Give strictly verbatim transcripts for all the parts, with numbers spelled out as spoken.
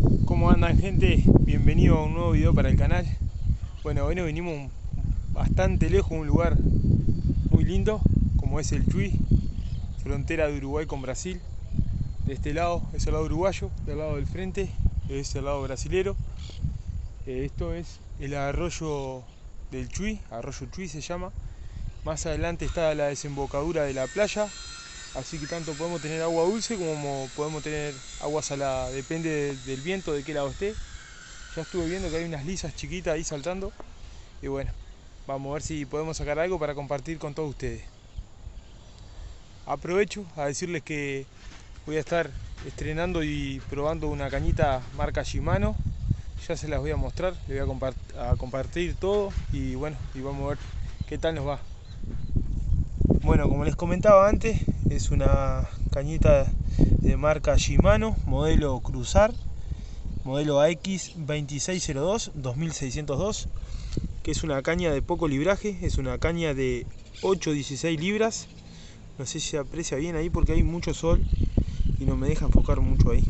¿Cómo andan, gente? Bienvenido a un nuevo video para el canal. Bueno, hoy nos vinimos bastante lejos, un lugar muy lindo como es el Chuy, frontera de Uruguay con Brasil. De este lado es el lado uruguayo, del lado del frente es el lado brasilero. Eh, esto es el arroyo del Chuy, arroyo Chuy se llama. Más adelante está la desembocadura de la playa, así que tanto podemos tener agua dulce como podemos tener agua salada, depende del viento, de qué lado esté. Ya estuve viendo que hay unas lisas chiquitas ahí saltando y bueno, vamos a ver si podemos sacar algo para compartir con todos ustedes. Aprovecho a decirles que voy a estar estrenando y probando una cañita marca Shimano. Ya se las voy a mostrar, les voy a, compart a compartir todo y bueno, y vamos a ver qué tal nos va. Bueno, como les comentaba antes, es una cañita de marca Shimano, modelo Cruzar, modelo A X veintiséis cero dos dos mil seiscientos dos, que es una caña de poco libraje, es una caña de ocho a dieciséis libras. No sé si se aprecia bien ahí porque hay mucho sol y no me deja enfocar mucho ahí.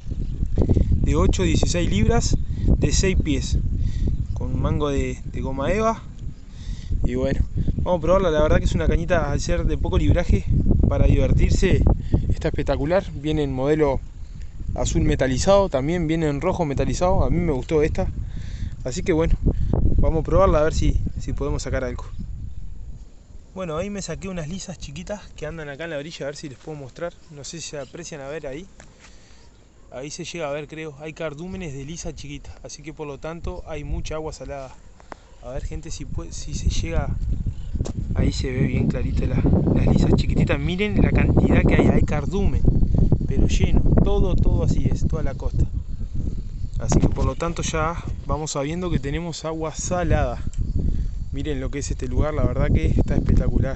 De ocho a dieciséis libras, de seis pies, con mango de, de goma eva. Y bueno, vamos a probarla. La verdad que es una cañita, al ser de poco libraje, para divertirse está espectacular. Viene en modelo azul metalizado, también viene en rojo metalizado. A mí me gustó esta, así que bueno, vamos a probarla a ver si, si podemos sacar algo. Bueno, ahí me saqué unas lisas chiquitas que andan acá en la orilla, a ver si les puedo mostrar. No sé si se aprecian a ver ahí. Ahí se llega a ver, creo. Hay cardúmenes de lisa chiquita, así que por lo tanto hay mucha agua salada. A ver, gente, si, puede, si se llega. Ahí se ve bien clarito la, las lisas chiquititas. Miren la cantidad que hay. Hay cardumen, pero lleno. Todo, todo así es, toda la costa. Así que por lo tanto ya vamos sabiendo que tenemos agua salada. Miren lo que es este lugar, la verdad que está espectacular.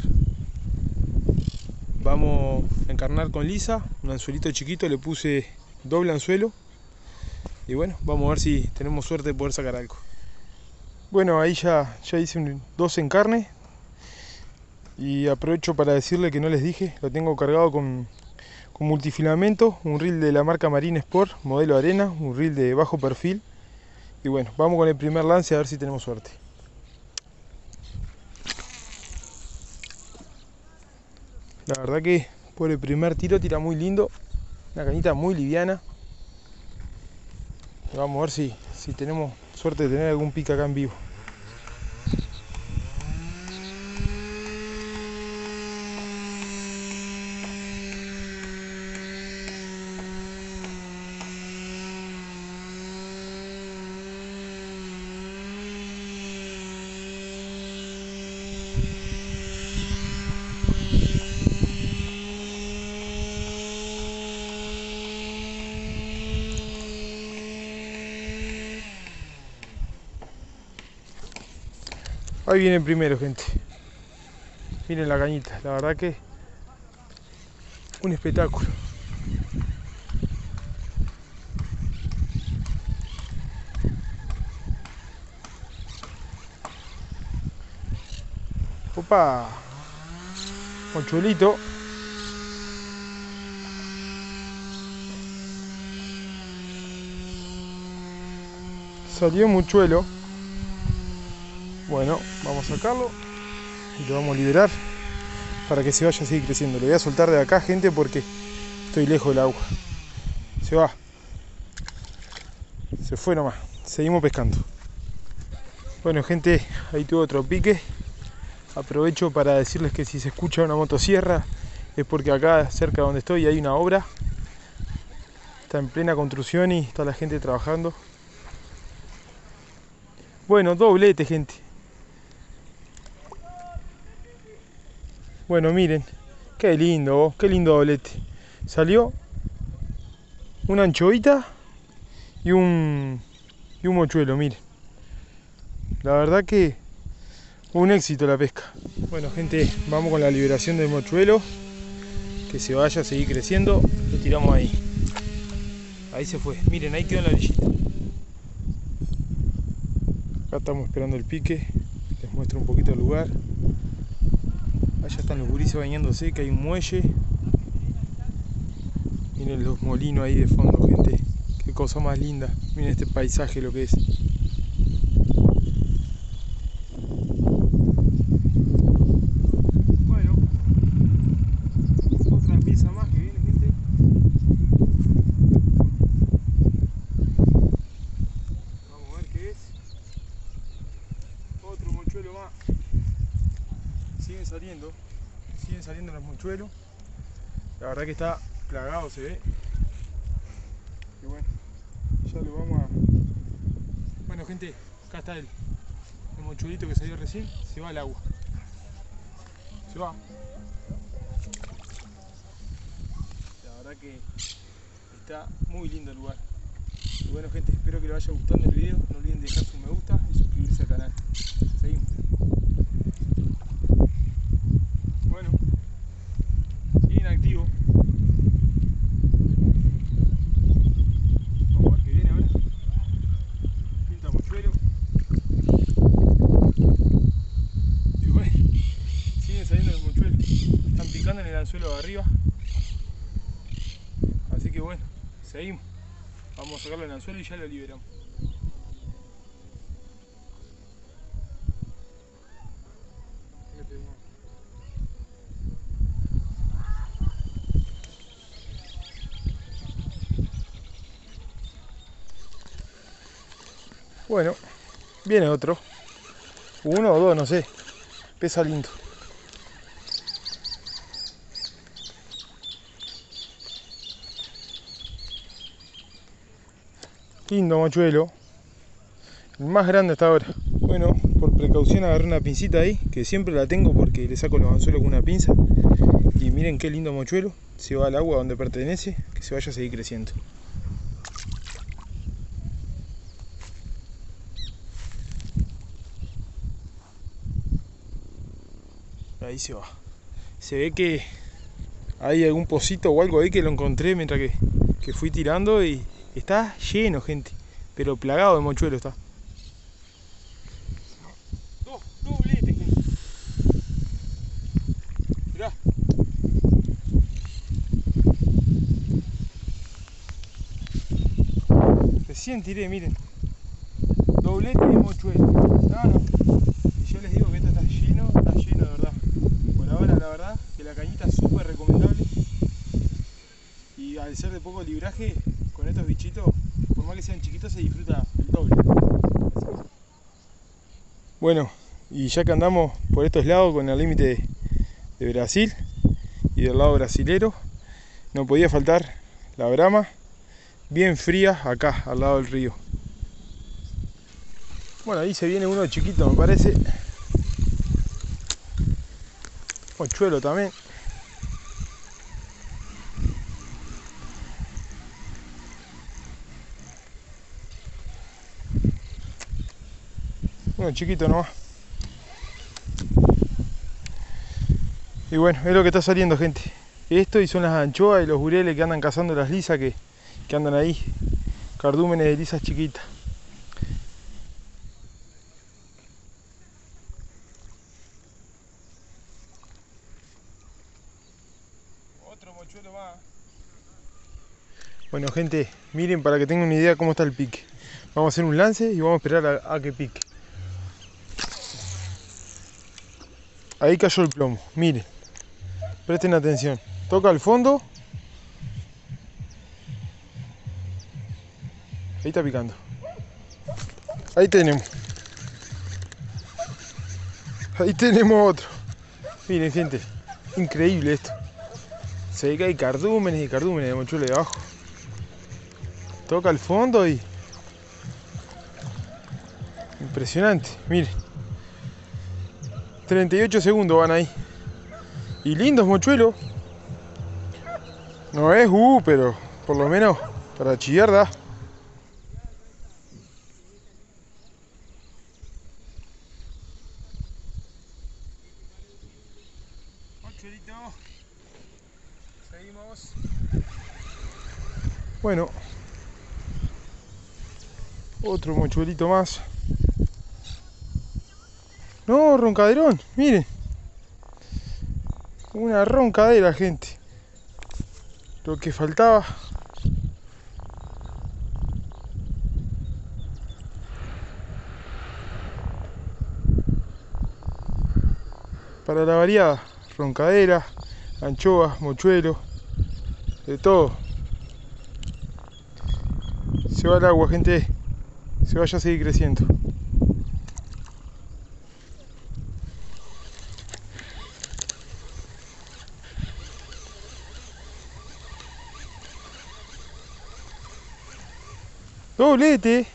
Vamos a encarnar con lisa. Un anzuelito chiquito, le puse doble anzuelo. Y bueno, vamos a ver si tenemos suerte de poder sacar algo. Bueno, ahí ya, ya hice un, dos encarnes. Y aprovecho para decirle que no les dije, lo tengo cargado con, con multifilamento, un reel de la marca Marine Sport, modelo arena, un reel de bajo perfil. Y bueno, vamos con el primer lance a ver si tenemos suerte. La verdad que por el primer tiro tira muy lindo, una cañita muy liviana. Y vamos a ver si, si tenemos suerte de tener algún pique acá en vivo. Ahí viene el primero, gente. Miren la cañita, la verdad que un espectáculo. Opa, mochuelito. Salió mochuelo. Bueno, vamos a sacarlo y lo vamos a liberar para que se vaya a seguir creciendo. Lo voy a soltar de acá, gente, porque estoy lejos del agua. Se va. Se fue nomás. Seguimos pescando. Bueno, gente, ahí tuve otro pique. Aprovecho para decirles que si se escucha una motosierra es porque acá cerca de donde estoy hay una obra. Está en plena construcción y está la gente trabajando. Bueno, doblete, gente. Bueno, miren, qué lindo, qué lindo doblete. Salió una anchovita y un, y un mochuelo, miren. La verdad que un éxito la pesca. Bueno, gente, vamos con la liberación del mochuelo. Que se vaya a seguir creciendo. Lo tiramos ahí. Ahí se fue. Miren, ahí quedó en la orillita. Acá estamos esperando el pique. Les muestro un poquito el lugar. Allá están los gurises bañándose, que hay un muelle. Miren los molinos ahí de fondo, gente. Qué cosa más linda. Miren este paisaje lo que es. Bueno, otra pieza más que viene, gente. Vamos a ver qué es. Otro mochuelo más. Siguen saliendo, siguen saliendo los mochuelos. La verdad que está plagado, se ve. Y bueno, ya lo vamos a... Bueno, gente, acá está el, el mochuelito que salió recién. Se va al agua. Se va. La verdad que está muy lindo el lugar. Y bueno, gente, espero que les vaya gustando el video. No olviden dejar su me gusta y suscribirse al canal. Seguimos. Bueno, bien activo. Vamos a ver qué viene ahora. Pinta mochuelo. Y bueno, siguen saliendo los mochuelos. Están picando en el anzuelo de arriba. Así que bueno, seguimos. Vamos a sacarlo del anzuelo y ya lo liberamos. Bueno, viene otro. Uno o dos, no sé. Pesa lindo. Lindo mochuelo. El más grande hasta ahora. Bueno, por precaución agarré una pincita ahí, que siempre la tengo porque le saco los anzuelos con una pinza. Y miren qué lindo mochuelo. Se va al agua donde pertenece, que se vaya a seguir creciendo. Ahí se va. Se ve que hay algún pocito o algo ahí que lo encontré mientras que, que fui tirando y está lleno, gente. Pero plagado de mochuelo está. Dos, dobletes, gente. Mirá. Recién tiré, miren. Doblete de mochuelo. No, no. Y yo les digo que esto está lleno, está lleno de verdad. Por ahora, la verdad, que la cañita es súper recomendable. Y al ser de poco libraje, con estos bichitos, por más que sean chiquitos, se disfruta el doble. Bueno, y ya que andamos por estos lados con el límite de, de Brasil y del lado brasilero, no podía faltar la brama bien fría acá, al lado del río. Bueno, ahí se viene uno chiquito, me parece. Mochuelo también. Uno chiquito nomás. Y bueno, es lo que está saliendo, gente. Esto y son las anchoas y los jureles que andan cazando las lisas que, que andan ahí. Cardúmenes de lisas chiquitas. Otro mochuelo más. Bueno, gente, miren para que tengan una idea cómo está el pique. Vamos a hacer un lance y vamos a esperar a, a que pique. Ahí cayó el plomo, miren. Presten atención. Toca al fondo. Ahí está picando. Ahí tenemos. Ahí tenemos otro. Miren, gente. Increíble esto. Se ve que hay cardúmenes y cardúmenes de mochuelo de abajo. Toca al fondo y... impresionante. Miren. treinta y ocho segundos van ahí. Y lindos mochuelos. No es uh, pero por lo menos para chillar da. Mochuelito. Seguimos. Bueno. Otro mochuelito más. No, roncaderón, miren. Una roncadera, gente. Lo que faltaba. para la variada, roncadera, anchoas, mochuelo, de todo. Se va el agua, gente, se vaya a seguir creciendo. Doblete.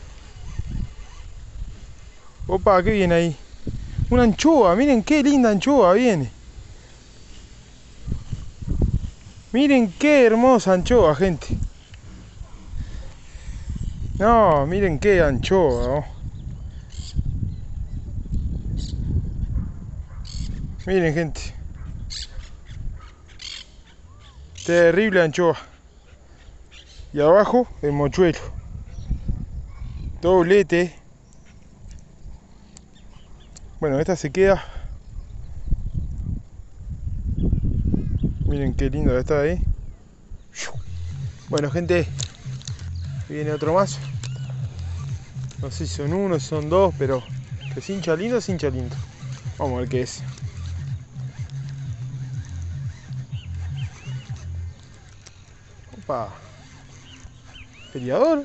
Opa, ¿qué viene ahí? Una anchoa, miren qué linda anchoa viene. Miren qué hermosa anchoa, gente. No, miren qué anchoa, ¿no? Miren, gente. Terrible anchoa. Y abajo el mochuelo. Doblete. Bueno, esta se queda. Miren qué lindo está ahí. Bueno, gente, viene otro más. No sé si son uno, si son dos, pero que es hincha lindo, es hincha lindo. Vamos a ver qué es. Opa. Peleador.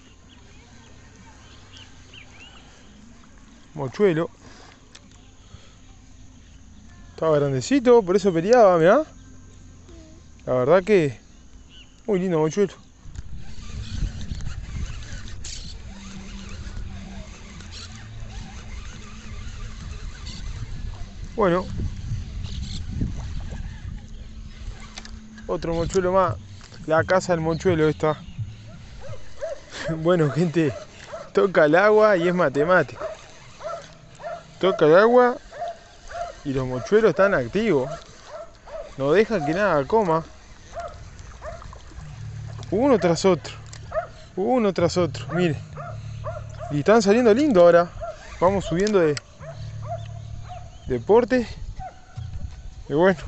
Mochuelo. Estaba grandecito, por eso peleaba, mirá. La verdad que muy lindo mochuelo. Bueno, otro mochuelo más. La casa del mochuelo esta. Bueno, gente, toca el agua y es matemático. Toca el agua y los mochuelos están activos. No dejan que nada coma. Uno tras otro. Uno tras otro, miren. Y están saliendo lindo ahora. Vamos subiendo de deporte. Y bueno.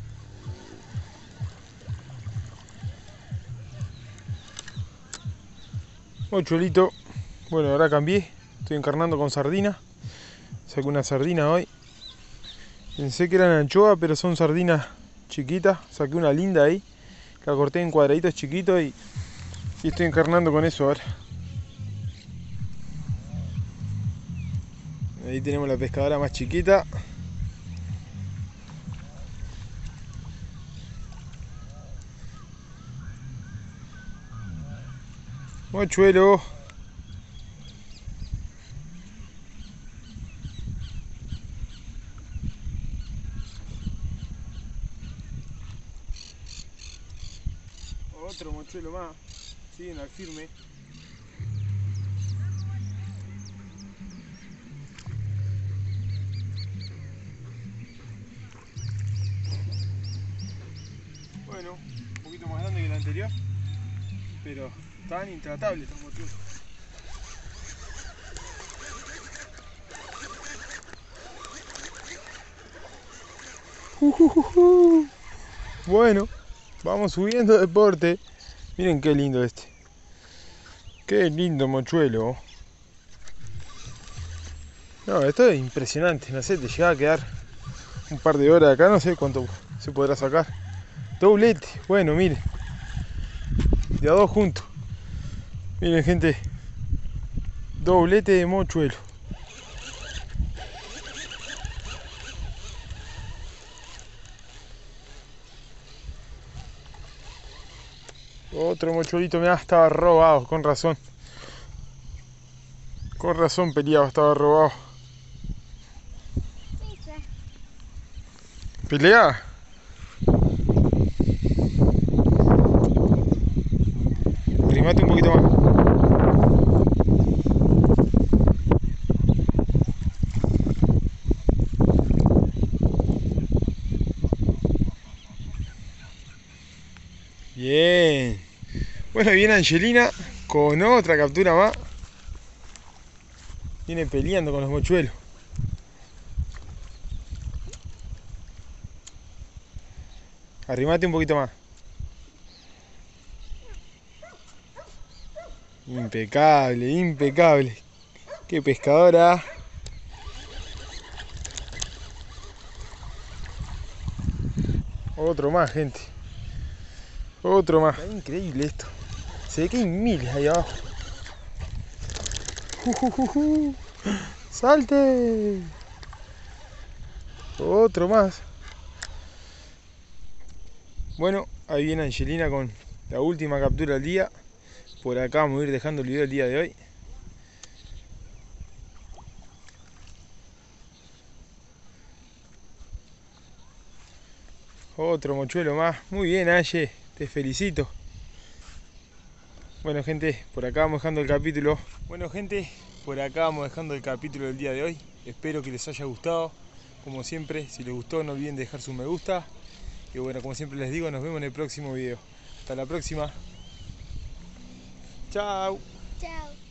Mochuelito. Bueno, ahora cambié. Estoy encarnando con sardina. Saqué una sardina hoy. Pensé que eran anchoa, pero son sardinas chiquitas. Saqué una linda ahí. La corté en cuadraditos chiquitos y, y estoy encarnando con eso ahora. Ahí tenemos la pescadora más chiquita. Mochuelo. Otro mochuelo más. Siguen al firme. Bueno, un poquito más grande que el anterior, pero tan intratable estos mochuelos. Uh, uh, uh, uh. Bueno, vamos subiendo deporte. Miren qué lindo este. Qué lindo mochuelo. No, esto es impresionante. No sé, te llega a quedar un par de horas acá. No sé cuánto se podrá sacar. Doblete. Bueno, miren. De a dos juntos. Miren, gente. Doblete de mochuelo. Otro mochuelito, mirá, estaba robado, con razón. Con razón peleaba, estaba robado. ¿Pelea? Arrimate un poquito más. Bien. Bueno, viene Angelina con otra captura más. Viene peleando con los mochuelos. Arrimate un poquito más. Impecable, impecable. Qué pescadora. Otro más, gente. Otro más. Está increíble esto. Se ve que hay miles ahí abajo. Uh, uh, uh, uh. ¡Salte! Otro más. Bueno, ahí viene Angelina con la última captura del día. Por acá vamos a ir dejando el video del día de hoy. Otro mochuelo más. Muy bien, Ange. Te felicito. Bueno, gente, por acá vamos dejando el capítulo. Bueno, gente, por acá vamos dejando el capítulo del día de hoy. Espero que les haya gustado. Como siempre, si les gustó, no olviden dejar su me gusta. Y bueno, como siempre les digo, nos vemos en el próximo video. Hasta la próxima. Chao. Chao.